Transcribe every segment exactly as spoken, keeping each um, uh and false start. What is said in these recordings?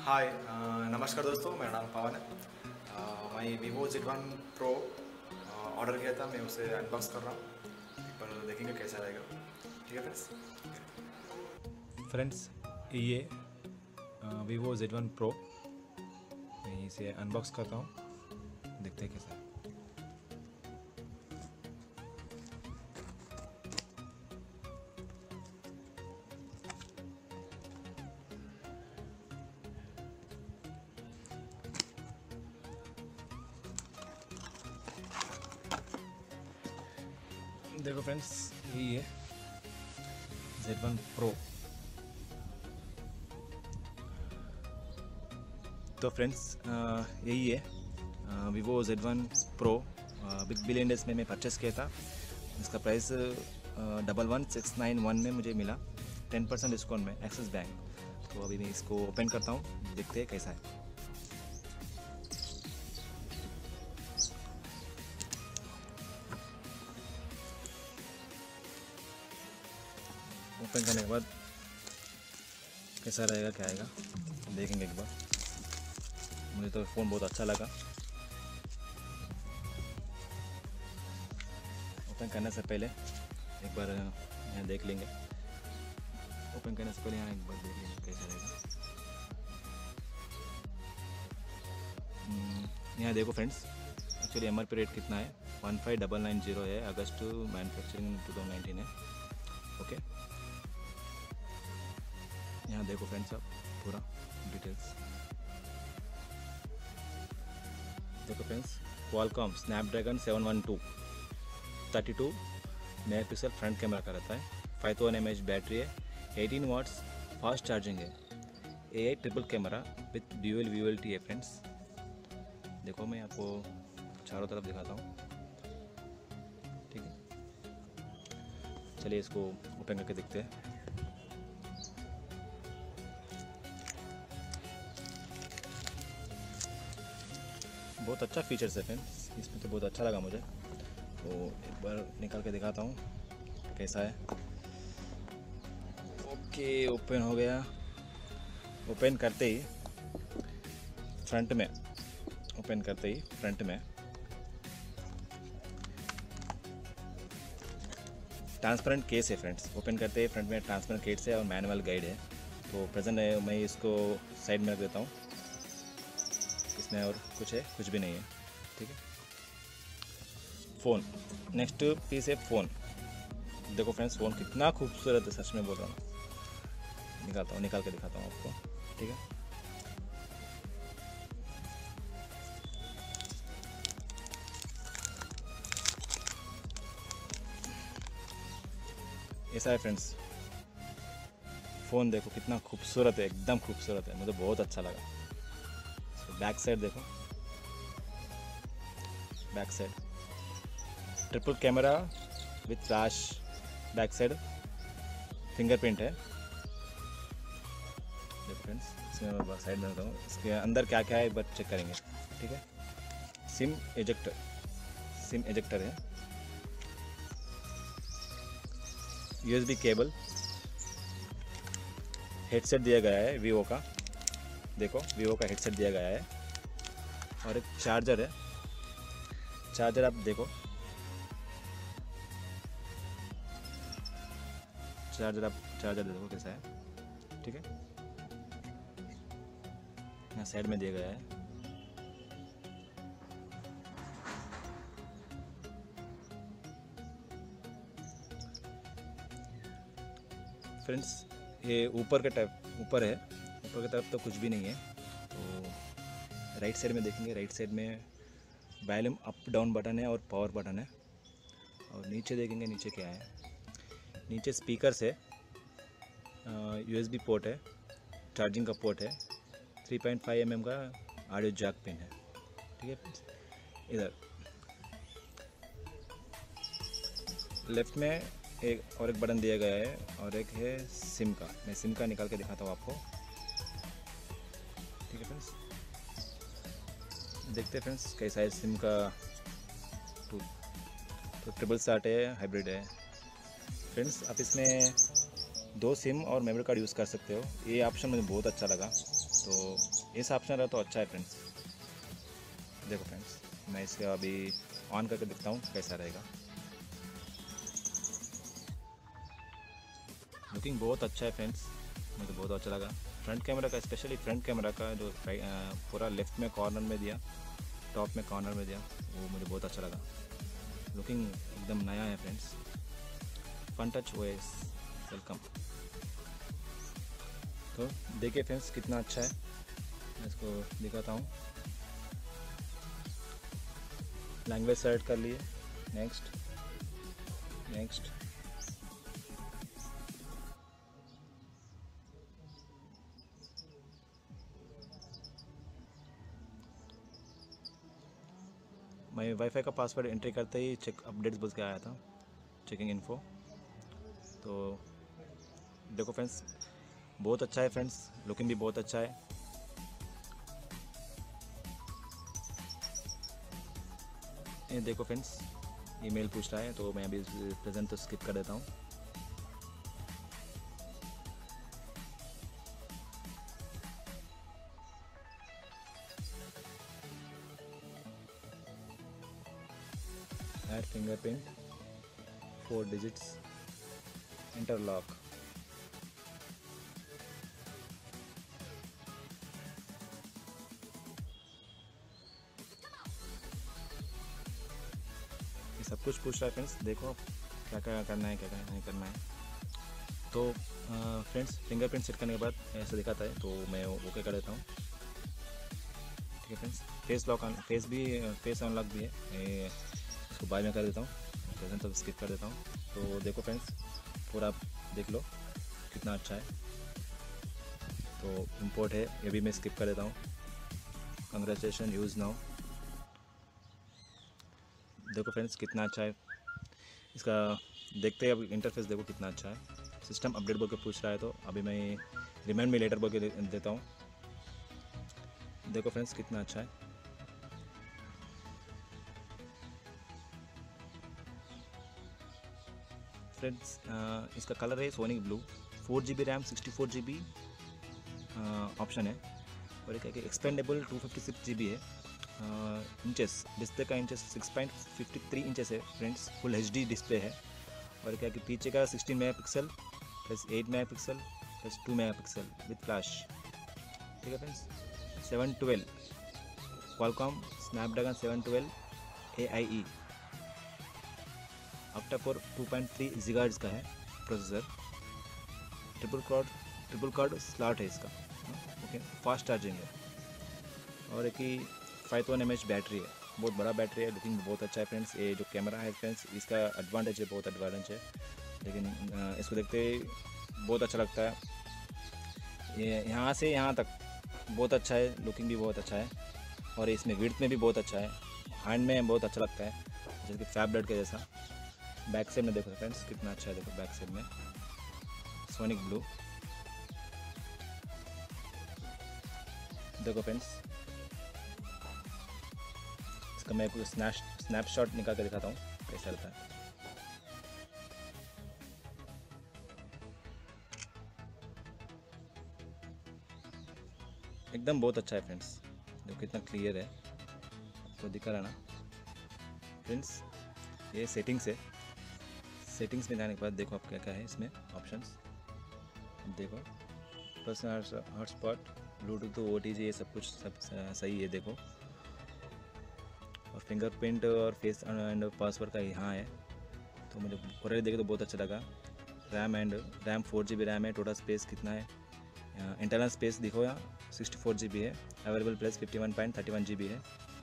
हाय अ, नमस्कार दोस्तों, मेरा नाम पवन है। अ, मैं Vivo Z one pro order किया था, मैं उसे अनबॉक्स कर रहा हूँ। एक बार देखेंगे कैसा रहेगा। ठीक है फ्रेंड्स। फ्रेंड्स, ये वीवो जेड वन प्रो मैं इसे अनबॉक्स करता हूँ, देखते हैं कैसा है। देखो फ्रेंड्स, ये है जेड वन प्रो। तो फ्रेंड्स, यही है Vivo Z one pro. Big billion days में मैं परचेस किया था। इसका price double one six nine one में मुझे मिला, टेन परसेंट डिस्काउंट में एक्सिस बैंक। तो अभी मैं इसको ओपन करता हूँ, देखते हैं कैसा है। ओपन करने के बाद कैसा रहेगा, क्या आएगा, देखेंगे एक बार। मुझे तो फ़ोन बहुत अच्छा लगा। ओपन करने से पहले एक बार यहाँ देख लेंगे। ओपन करने से पहले यहाँ एक बार देख लेंगे कैसा रहेगा। हम्म, यहाँ देखो friends, actually M R P rate कितना है, one five double nine zero है। August manufacturing two thousand nineteen है। ओके, यहाँ देखो फ्रेंड्स, आप पूरा डिटेल्स देखो friends. Qualcomm Snapdragon seven one two, thirty two mega pixel front camera का रहता है, five thousand M H battery है, एटीन वाट्स फास्ट चार्जिंग है, A I triple camera with dual V L T है friends. देखो, मैं आपको चारों तरफ दिखाता हूँ, ठीक है। चलिए इसको ओपन करके देखते हैं। बहुत अच्छा फीचर्स है फ्रेंड्स, इसमें तो बहुत अच्छा लगा मुझे। तो एक बार निकाल के दिखाता हूँ कैसा है। ओके, ओपन हो गया। ओपन करते ही फ्रंट में ओपन करते ही फ्रंट में ट्रांसपेरेंट केस है फ्रेंड्स। ओपन करते ही फ्रंट में ट्रांसपेरेंट केस है और मैनुअल गाइड है। तो प्रेजेंट है, मैं इसको साइड में रख देता हूँ। इसमें और कुछ है? कुछ भी नहीं है, ठीक है। फ़ोन, नेक्स्ट पीस है फ़ोन। देखो फ्रेंड्स, फ़ोन कितना खूबसूरत है, सच में बोल रहा हूँ। निकालता हूँ, निकाल के दिखाता हूँ आपको, ठीक है। ऐसा है फ्रेंड्स, फ़ोन देखो कितना खूबसूरत है, एकदम खूबसूरत है, मुझे बहुत अच्छा लगा। बैक साइड देखो, back side triple camera with flash, back side fingerprint है। देखो फ्रेंड्स, इसमें मैं साइड में बताऊँ, इसके अंदर क्या क्या है एक बार चेक करेंगे, ठीक है। सिम एजेक्टर, सिम एजेक्टर है, यूएसबी केबल, हेडसेट दिया गया है वीवो का। देखो, वीवो का हेडसेट दिया गया है, और एक चार्जर है। चार्जर आप देखो, चार्जर आप चार्जर देखो कैसा है, ठीक है। यहाँ साइड में दिया गया है। फ्रेंड्स, ये ऊपर के टाइप ऊपर है, ऊपर की तरफ तो कुछ भी नहीं है। तो राइट साइड में देखेंगे, राइट साइड में वॉल्यूम अप डाउन बटन है और पावर बटन है। और नीचे देखेंगे, नीचे क्या है, नीचे स्पीकर्स है, यूएसबी पोर्ट है, चार्जिंग का पोर्ट है, three point five M M का ऑडियो जैक पिन है, ठीक है। इधर लेफ्ट में एक और एक बटन दिया गया है, और एक है सिम का। मैं सिम का निकाल के दिखाता हूँ आपको, ठीक है फ्रेंड्स। देखते हैं फ्रेंड्स कैसा है सिम का टूल। तो ट्रिपल स्टार्ट है, हाइब्रिड है फ्रेंड्स। आप इसमें दो सिम और मेमोरी कार्ड यूज़ कर सकते हो। ये ऑप्शन मुझे बहुत अच्छा लगा। तो इस ऑप्शन रहा तो अच्छा है फ्रेंड्स। देखो फ्रेंड्स, मैं इसका अभी ऑन करके दिखता हूँ कैसा रहेगा। लुकिंग बहुत अच्छा है फ्रेंड्स, मुझे बहुत अच्छा लगा। फ्रंट कैमरा का, स्पेशली फ्रंट कैमरा का जो पूरा लेफ्ट में कॉर्नर में दिया, टॉप में कॉर्नर में दिया, वो मुझे बहुत अच्छा लगा। लुकिंग एकदम नया है friends. Fun touch OS welcome. तो देखिए फ्रेंड्स कितना अच्छा है, मैं इसको दिखाता हूँ। लैंग्वेज सेलेक्ट कर लिए, नेक्स्ट नेक्स्ट। मैं वाईफाई का पासवर्ड एंट्री करते ही चेक अपडेट्स बोल के आया था, चेकिंग इन्फो। तो देखो फ्रेंड्स बहुत अच्छा है फ्रेंड्स, लुकिंग भी बहुत अच्छा है। ये देखो फ्रेंड्स, ईमेल पूछ रहा है तो मैं अभी प्रेजेंट तो स्किप कर देता हूँ। Add fingerprint four digits interlock. ये सब कुछ पूछ रहा है फ्रेंड्स, देखो क्या क्या करना है, क्या क्या नहीं करना है। तो फ्रेंड्स फिंगरप्रिंट सेट करने के बाद ऐसा दिखाता है, तो मैं ओके कर देता हूँ। ठीक है friends, face lock on, face भी फेस अनलॉक भी है, मैं इसको बाद में कर देता हूँ, प्रेजेंट तो स्किप कर देता हूँ। तो देखो फ्रेंड्स पूरा देख लो कितना अच्छा है। तो इंपोर्ट है, ये भी मैं स्किप कर देता हूँ। Congratulation use now. देखो फ्रेंड्स कितना अच्छा है इसका, देखते हैं अब इंटरफेस देखो कितना अच्छा है। सिस्टम अपडेट बोल के पूछ रहा है, तो अभी मैं रिमाइंड मी लेटर बोल के देता हूँ। देखो फ्रेंड्स कितना अच्छा है। फ्रेंड्स इसका कलर है sonic blue, four G B RAM, sixty four G B option है, और क्या कि expandable two fifty six G B है। इंचेस डिस्प्ले का inches six point fifty three inches है friends, full H D display है। और क्या कि पीछे का sixteen mega pixel plus eight mega pixel plus two mega pixel with flash. ठीक है friends, seven twelve Qualcomm Snapdragon seven twelve ए आई E octa core two point three gigahertz का है processor. Triple card triple card slot है इसका, okay. Fast charging है, और एक ही five thousand M H battery है, बहुत बड़ा बैटरी है। लुकिंग बहुत अच्छा है फ्रेंड्स। ये जो कैमरा है फ्रेंड्स, इसका एडवांटेज है, बहुत एडवांटेज है, लेकिन इसको देखते ही बहुत अच्छा लगता है। ये यहाँ से यहाँ तक बहुत अच्छा है, लुकिंग भी बहुत अच्छा है, और इसमें विड्थ में भी बहुत अच्छा है, हैंड में बहुत अच्छा लगता है, जैसे कि फैबलेट के जैसा। बैक साइड में देखो फ्रेंड्स कितना अच्छा है, देखो बैक साइड में सोनिक ब्लू। देखो फ्रेंड्स इसका मैं कुछ स्नैप स्नैपशॉट निकाल कर दिखाता हूँ कैसा रहता है। एकदम बहुत अच्छा है फ्रेंड्स, देखो कितना क्लियर है, आपको दिखा रहा ना फ्रेंड्स। ये सेटिंग्स है, सेटिंग्स में जाने के बाद देखो आप क्या क्या है इसमें ऑप्शंस। देखो personal hotspot, bluetooth, O T G, ये सब कुछ सब सही है देखो। और फिंगरप्रिंट और फेस एंड पासवर्ड का यहाँ है, तो मुझे ऑलरेडी देखे तो बहुत अच्छा लगा। RAM and RAM four G B RAM है, टोटल स्पेस कितना है, इंटरनल स्पेस देखो यहाँ सिक्सटी फोर जी बी है, available plus fifty one point thirty one G B है।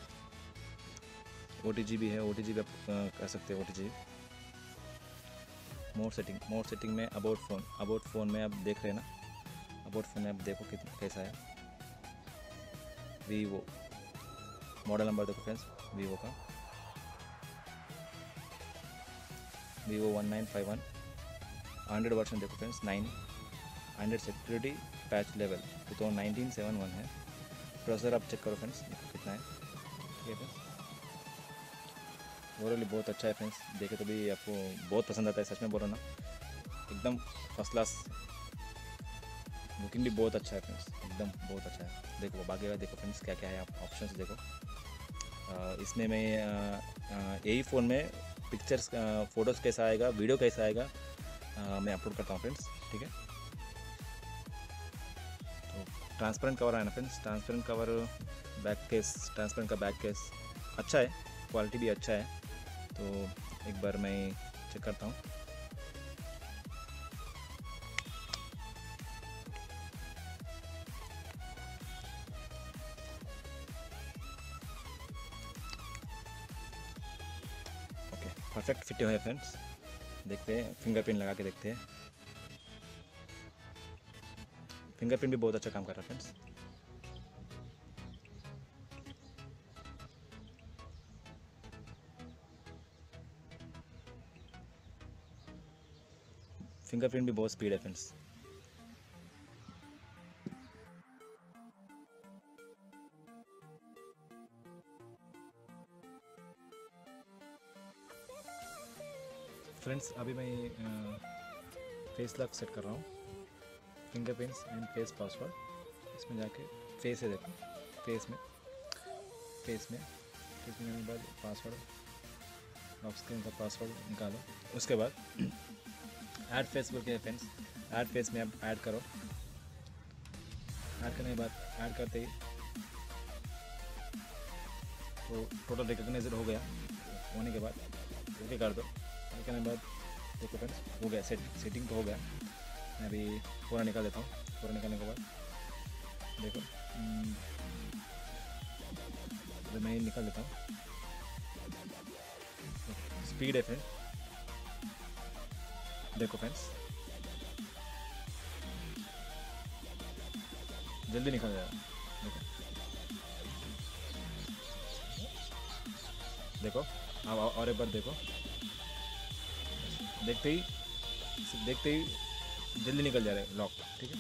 ओ टी जी भी है, ओ टी जी भी आप कर सकते हैं, O T G. Mode setting, mode setting में अबाउट फ़ोन, अबाउट फ़ोन में आप देख रहे हैं ना, अबाउट फ़ोन में आप देखो कितना कैसा है। वीवो मॉडल नंबर देखो फ्रेंड्स, वीवो का Vivo one nine five one. Hundred version देखो friends, nine hundred security patch level two thousand nineteen seven one है। प्रोसेसर आप चेक करो फ्रेंड्स कितना है। ठीक है फ्रेंड्स, ओवरऑली बहुत अच्छा है फ्रेंड्स, देखे तो भी आपको बहुत पसंद आता है, सच में बोलो ना, एकदम फर्स्ट क्लास लुकिंग भी बहुत अच्छा है फ्रेंड्स, एकदम बहुत अच्छा है। देखो बाकी का देखो फ्रेंड्स क्या क्या है, आप ऑप्शंस देखो। आ, इसमें मैं यही फ़ोन में पिक्चर्स फ़ोटोज़ कैसा आएगा, वीडियो कैसा आएगा, आ, मैं अपलोड करता हूँ फ्रेंड्स, ठीक है। तो ट्रांसपेरेंट कवर है ना friends, transparent cover, back case, transparent का बैक केस अच्छा है, क्वालिटी भी अच्छा है। तो एक बार मैं चेक करता हूँ। ओके, परफेक्ट फिट है फ्रेंड्स। देखते हैं, फिंगरप्रिंट लगा के देखते हैं। फिंगरप्रिंट भी बहुत अच्छा काम कर रहा है फ्रेंड्स। फिंगरप्रिंट भी बहुत स्पीड है फ्रेंड्स। फ्रेंड्स अभी मैं फेस लॉक सेट कर रहा हूँ, फिंगरप्रिंट्स एंड फेस पासवर्ड। इसमें जाके फेस है, देखो फेस में फेस में फेस में जाने के बाद पासवर्ड, लॉक स्क्रीन का पासवर्ड निकालो। उसके बाद ऐड फेस बोल के फ्रेंड्स, ऐड फेस में आप ऐड करो। ऐड करने के बाद ऐड करते ही तो टोटल रिकॉग्नाइजर हो गया। होने के बाद ओके कर दो। ओके करने के बाद देखो फ्रेंड्स हो गया, सेट सेटिंग तो हो गया। मैं अभी पूरा निकाल देता हूँ। पूरा निकालने के बाद देखो अभी मैं निकाल देता हूँ। स्पीड है फ्रेंड, देखो फ्रेंड्स जल्दी निकल जाएगा। देखो देखो अब और एक बार देखो, देखते ही देखते ही जल्दी निकल जा रहा है लॉक, ठीक है।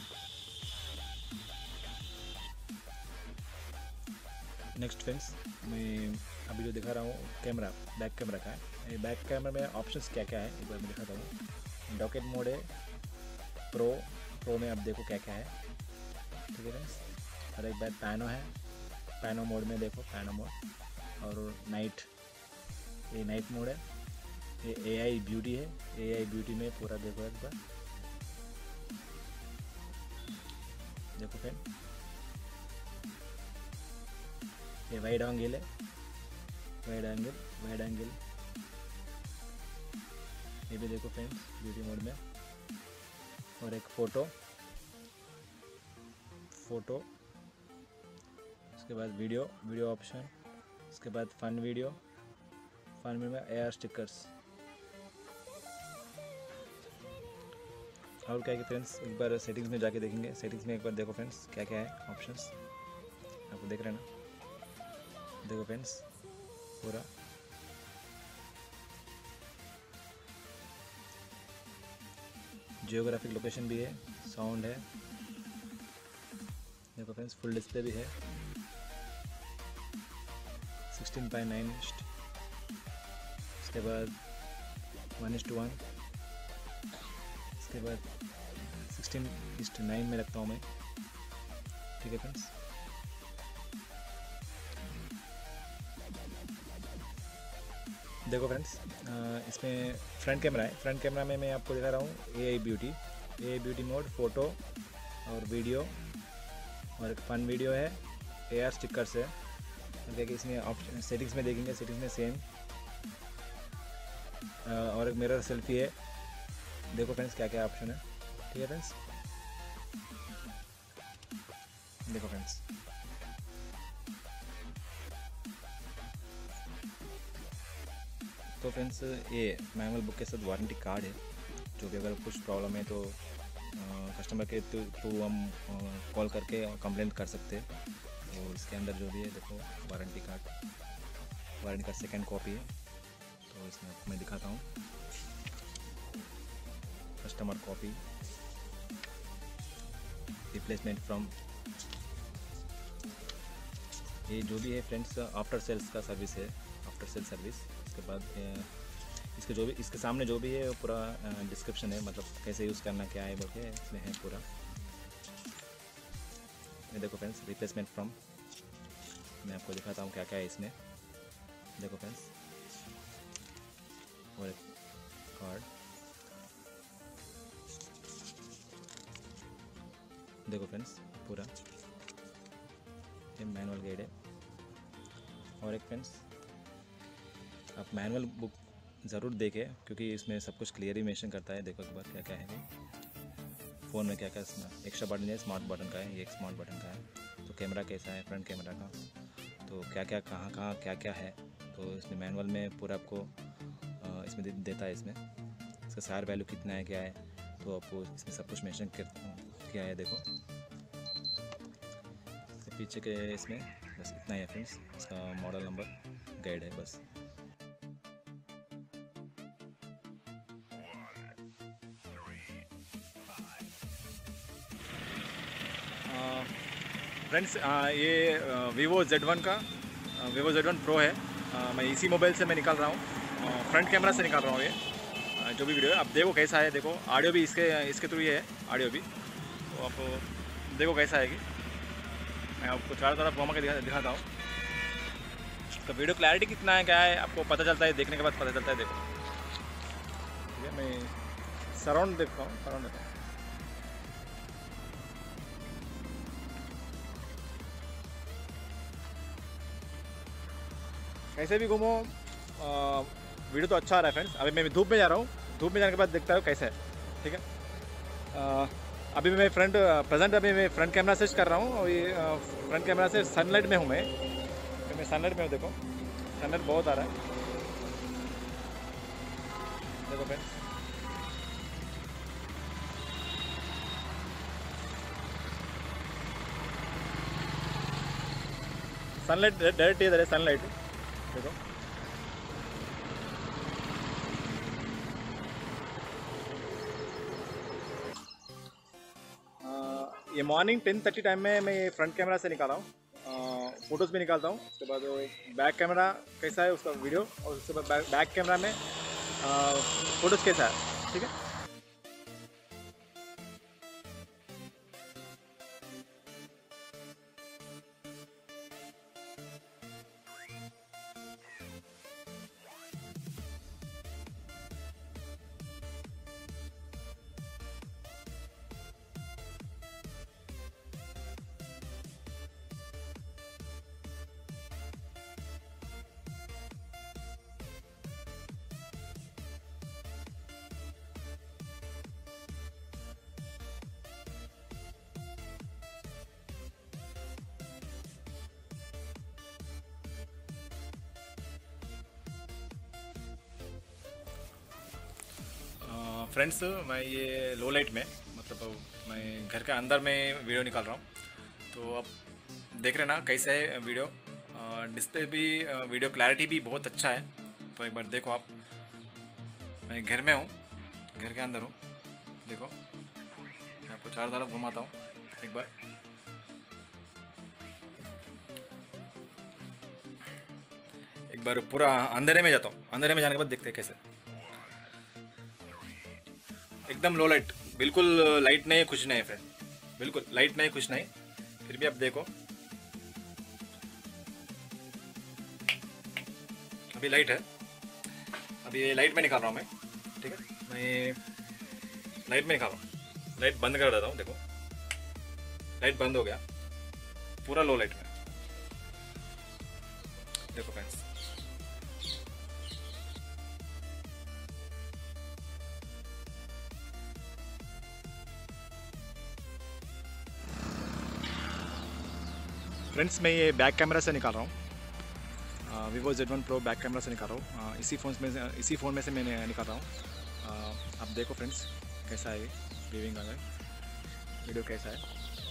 नेक्स्ट फ्रेंड्स मैं अभी जो दिखा रहा हूँ कैमरा, बैक कैमरा का है। बैक कैमरा में ऑप्शंस क्या क्या है एक बार मैं दिखाता हूँ। डॉकेट मोड है, प्रो प्रो में आप देखो क्या क्या है, ठीक है फ्रेंड्स। और एक बार पैनो है, पैनो मोड में देखो पैनो मोड। और नाइट, ये नाइट मोड है। ये ए आई ब्यूटी है, ए आई ब्यूटी में पूरा देखो एक बार, देखो फ्रेंड। ये वाइड एंगल है, वाइड एंगल वाइड एंगल ये भी देखो फ्रेंड्स ब्यूटी मोड में। और एक फ़ोटो फ़ोटो उसके बाद वीडियो वीडियो ऑप्शन, उसके बाद फन वीडियो, फन में ए आर स्टिकर्स। और क्या है कि फ्रेंड्स एक बार सेटिंग्स में जाके देखेंगे। सेटिंग्स में एक बार देखो फ्रेंड्स क्या क्या है ऑप्शंस, आपको देख रहे हैं ना। देखो फ्रेंड्स पूरा जियोग्राफिक लोकेशन भी है, साउंड है, देखो फ्रेंड्स फुल डिस्प्ले भी है, सिक्सटीन बाई नाइन। उसके बाद वन इस टू वन, उसके बाद सिक्सटीन इस टू नाइन में रखता हूँ मैं, ठीक है फ्रेंड्स। देखो फ्रेंड्स इसमें फ्रंट कैमरा है। फ्रंट कैमरा में मैं आपको दिखा रहा हूँ A I beauty, A I beauty mode, photo और वीडियो, और एक फन वीडियो है, ए आर स्टिकर्स है। देखिए इसमें ऑप्शन सेटिंग्स में देखेंगे, सेटिंग्स में सेम। और एक मिरर सेल्फी है। देखो फ्रेंड्स क्या क्या ऑप्शन है, ठीक है फ्रेंड्स। देखो फ्रेंड्स तो फ्रेंड्स ये मैनुअल बुक के साथ वारंटी कार्ड है, जो भी अगर कुछ प्रॉब्लम है तो कस्टमर के थ्रू हम कॉल करके कंप्लेंट कर सकते हैं। तो इसके अंदर जो भी है देखो warranty card, warranty card second copy है। तो इसमें आपको मैं दिखाता हूँ, कस्टमर कॉपी, रिप्लेसमेंट फ्रॉम, ये जो भी है फ्रेंड्स आफ्टर सेल्स का सर्विस है, आफ्टर सेल सर्विस। इसके बाद इसके जो भी इसके सामने जो भी है वो पूरा डिस्क्रिप्शन है, मतलब कैसे यूज़ करना क्या है बोल के इसमें है पूरा। ये देखो फ्रेंड्स, रिप्लेसमेंट फ्रॉम, मैं आपको दिखाता हूँ क्या क्या है इसमें। देखो फ्रेंड्स, और एक कार्ड, देखो फ्रेंड्स पूरा ये मैनुअल गाइड है। और एक फ्रेंड्स, आप मैनुअल बुक ज़रूर देखें क्योंकि इसमें सब कुछ क्लियरली मेंशन करता है। देखो एक बार क्या क्या है फ़ोन में, क्या क्या एक्स्ट्रा बटन है, स्मार्ट बटन का है, ये एक स्मार्ट बटन का है। तो कैमरा कैसा है, फ्रंट कैमरा का, तो क्या क्या कहाँ कहाँ क्या क्या है, तो इसमें मैनुअल में पूरा आपको इसमें दे, देता है। इसमें इसका सार वैल्यू कितना है, क्या है, तो आपको इसमें सब कुछ मेंशन किया है। देखो इसके पीछे के इसमें बस इतना ही है फ्रेंड्स, इसका मॉडल नंबर गाइड है बस। फ्रेंड्स ये वीवो जेड वन का वीवो जेड वन प्रो है। आ, मैं इसी मोबाइल से मैं निकाल रहा हूँ, फ्रंट कैमरा से निकाल रहा हूँ ये आ, जो भी वीडियो है। अब देखो कैसा है, देखो ऑडियो भी इसके इसके थ्रू ये है, ऑडियो भी, तो आप देखो कैसा है कि मैं आपको चारों तरफ घुमा के दिखा दिखाता हूँ। तो वीडियो क्लैरिटी कितना है, क्या है, आपको पता चलता है, देखने के बाद पता चलता है। देखो ठीक है, मैं सराउंड देखता हूँ, सराउंड देखता हूँ। कैसे भी घूमो, वीडियो तो अच्छा आ रहा है फ्रेंड्स। अभी मैं धूप में जा रहा हूँ, धूप में जाने के बाद देखता हूँ कैसा है, ठीक है। आ, अभी मैं फ्रंट प्रेजेंट अभी मैं फ्रंट कैमरा सेट कर रहा हूँ, और ये फ्रंट कैमरा से सनलाइट में हूँ मैं मैं सनलाइट में हूँ। देखो सनलाइट बहुत आ रहा है, देखो फ्रेंड्स। सनलाइट डायरेक्ट इधर है, सनलाइट देखो। आ, ये मॉर्निंग टेन थर्टी टाइम में मैं ये फ्रंट कैमरा से निकाला हूँ, फ़ोटोज़ भी निकालता हूँ। उसके बाद वो बैक कैमरा कैसा है उसका वीडियो, और उसके बाद बैक, बैक कैमरा में फ़ोटोज़ कैसा है, ठीक है। फ्रेंड्स मैं ये लो लाइट में, मतलब मैं घर के अंदर में वीडियो निकाल रहा हूँ। तो अब देख रहे ना कैसा है वीडियो, डिस्प्ले भी, वीडियो क्लैरिटी भी बहुत अच्छा है। तो एक बार देखो आप, मैं घर में हूँ, घर के अंदर हूँ, देखो मैं आपको चारों तरफ घुमाता हूँ एक बार। एक बार पूरा अंधेरे में जाता हूँ, अंधेरे में जाने के बाद देखते हैं कैसे। एकदम लो लाइट, बिल्कुल लाइट नहीं, कुछ नहीं फ्रेंड, बिल्कुल लाइट नहीं, कुछ नहीं। फिर भी आप देखो, अभी लाइट है, अभी लाइट में निकाल रहा हूँ मैं, ठीक है। मैं लाइट में निकाल रहा हूँ, लाइट बंद कर देता हूँ। देखो लाइट बंद हो गया, पूरा लो लाइट में, देखो फ्रेंड्स। फ्रेंड्स मैं ये बैक कैमरा से निकाल रहा हूँ, Vivo Z one pro back camera से निकाल रहा हूँ। इसी फ़ोन में इसी फ़ोन में से मैंने निकाल रहा हूँ। आप देखो फ्रेंड्स कैसा है ये व्यूइंग, अगर वीडियो कैसा है।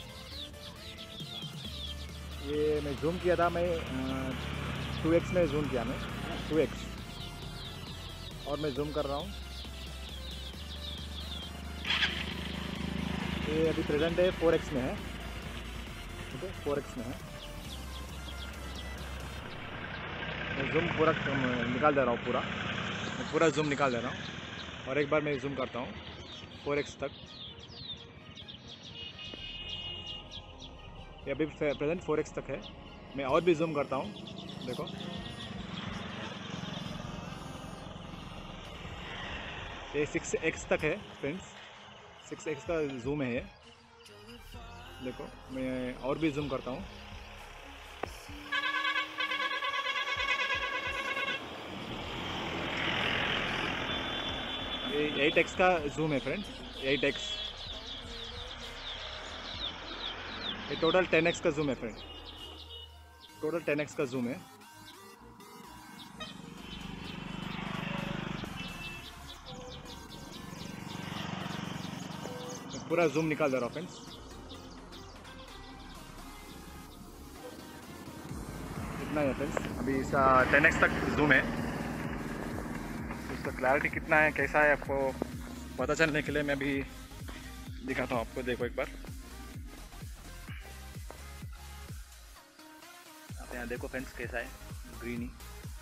ये मैं जूम किया था, मैं टू एक्स में जूम किया, मैं टू एक्स, और मैं जूम कर रहा हूँ। ये अभी प्रेजेंट है फोर एक्स में है, ठीक है, फोर एक्स में है। मैं जूम पूरा निकाल दे रहा हूँ, पूरा मैं पूरा जूम निकाल दे रहा हूँ। और एक बार मैं जूम करता हूँ फोर एक्स तक। ये अभी प्रेजेंट फोर एक्स तक है। मैं और भी जूम करता हूँ, देखो ये सिक्स एक्स तक है फ्रेंड्स, सिक्स एक्स का जूम है ये। देखो मैं और भी जूम करता हूँ। ये एट एक्स का जूम है फ्रेंड्स, एट एक्स। ये टोटल टेन एक्स का जूम है फ्रेंड, टोटल टेन एक्स का जूम है। पूरा जूम निकाल दे रहा हूँ फ्रेंड्स। इतना है फ्रेंड्स, अभी इसका टेन एक्स तक जूम है। इसका क्लैरिटी कितना है, कैसा है, आपको पता चलने के लिए मैं भी दिखाता हूँ आपको। देखो एक बार आप यहाँ देखो फ्रेंड्स कैसा है, ग्रीनी।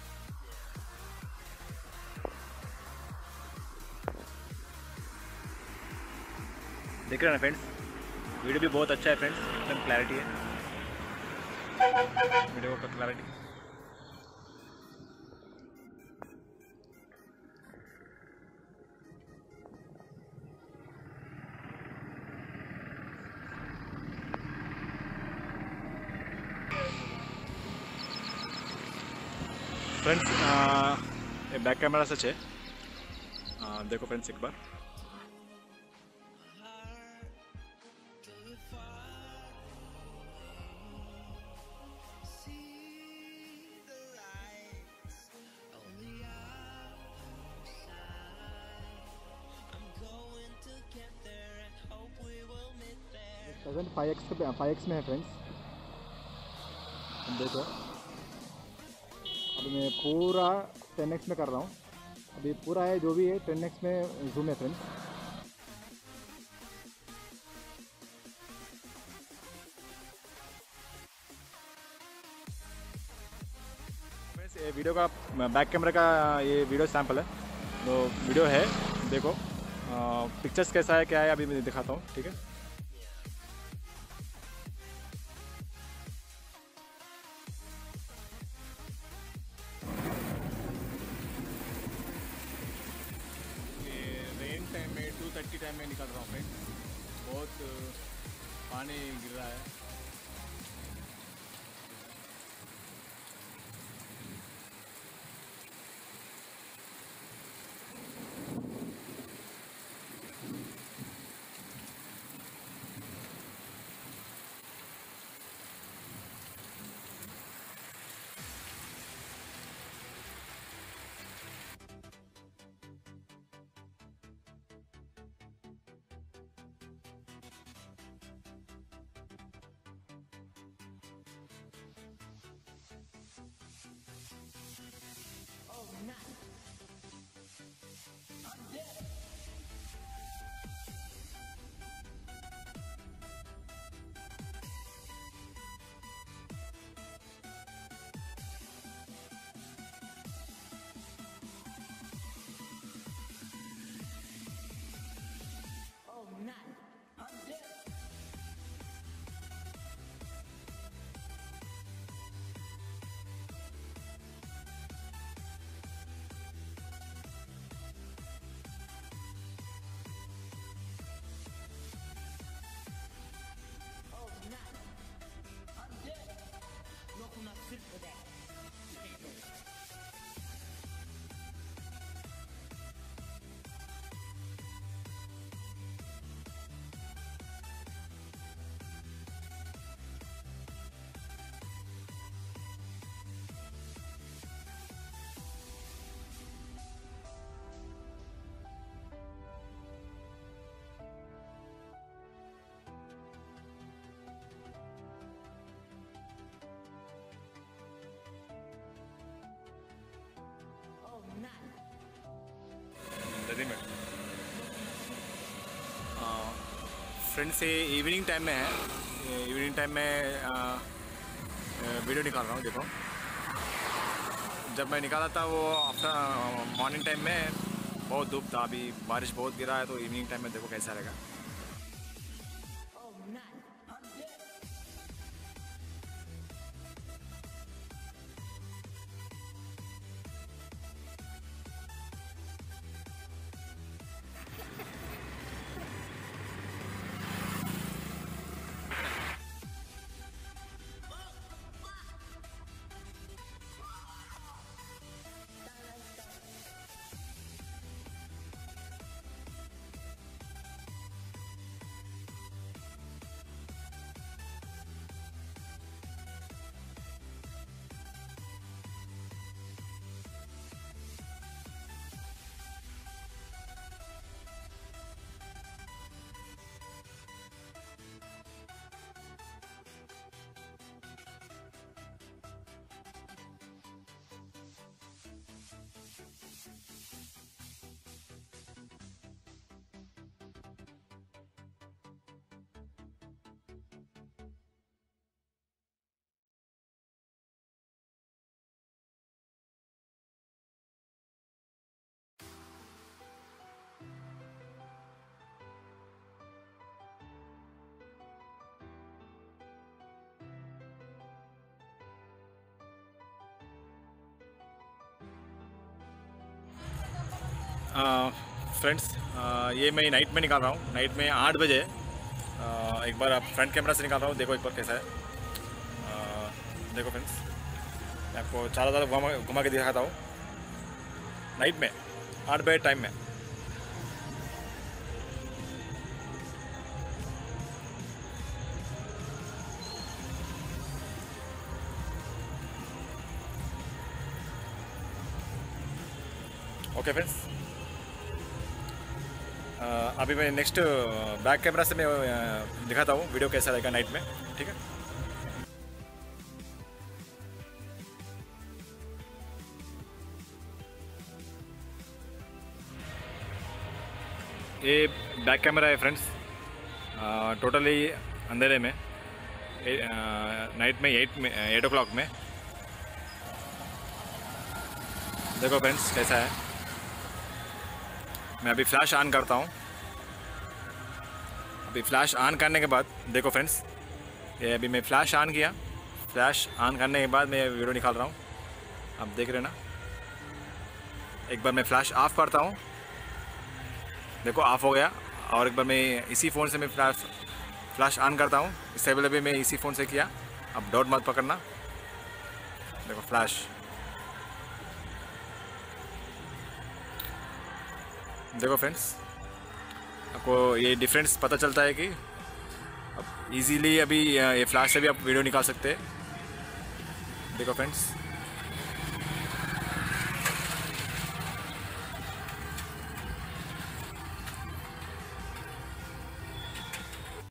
देख रहे हैं ना फ्रेंड्स, वीडियो भी बहुत अच्छा है फ्रेंड्स, एकदम क्लैरिटी है वीडियो का क्लैरिटी। फ्रेंड्स ये बैक कैमरा सच है, आ, देखो फ्रेंड्स एक बार। Present five X five X में है फ्रेंड्स, देखो अभी मैं पूरा टेन एक्स में कर रहा हूँ। अभी पूरा है जो भी है टेन एक्स में जूम है फ्रेंड्स। फ्रेंड्स ये वीडियो का बैक कैमरा का ये वीडियो सैंपल है, तो वीडियो है देखो। पिक्चर्स कैसा है क्या है अभी मैं दिखाता हूँ, ठीक है। टाइम में टू थर्टी टाइम में निकल रहा हूँ फ्रेंड, बहुत पानी गिर रहा है। फ्रेंड्स ये इवनिंग टाइम में है, इवनिंग टाइम में वीडियो निकाल रहा हूँ। देखो जब मैं निकाला था वो आफ्टर मॉर्निंग टाइम में बहुत धूप था, अभी बारिश बहुत गिरा है, तो इवनिंग टाइम में देखो कैसा रहेगा। फ्रेंड्स ये मैं नाइट में निकाल रहा हूँ, नाइट में आठ बजे। आ, एक बार आप फ्रंट कैमरा से निकाल रहा हूँ, देखो एक बार कैसा है। आ, देखो फ्रेंड्स, मैं आपको चारों तरफ घुमा घुमा के दिखाता हूँ नाइट में आठ बजे टाइम में। ओके फ्रेंड्स, अभी मैं नेक्स्ट बैक कैमरा से मैं uh, दिखाता हूँ वीडियो कैसा रहेगा नाइट में, ठीक है। ये बैक कैमरा है फ्रेंड्स, टोटली अंधेरे में, नाइट में एट में एट ओ क्लॉक में। देखो फ्रेंड्स कैसा है। मैं अभी फ्लैश ऑन करता हूँ। अभी फ्लैश ऑन करने के बाद देखो फ्रेंड्स, ये अभी मैं फ्लैश ऑन किया, फ्लैश ऑन करने के बाद मैं वीडियो निकाल रहा हूँ, आप देख रहे हैं ना। एक बार मैं फ्लैश ऑफ करता हूँ, देखो ऑफ हो गया। और एक बार मैं इसी फ़ोन से मैं फ्लैश फ्लैश ऑन करता हूँ, इससे पहले भी मैं इसी फ़ोन से किया। अब डॉट मत पकड़ना, देखो फ्लैश, देखो फ्रेंड्स, आपको ये डिफरेंस पता चलता है कि अब इजीली अभी ये फ्लैश से भी आप वीडियो निकाल सकते हैं। देखो फ्रेंड्स,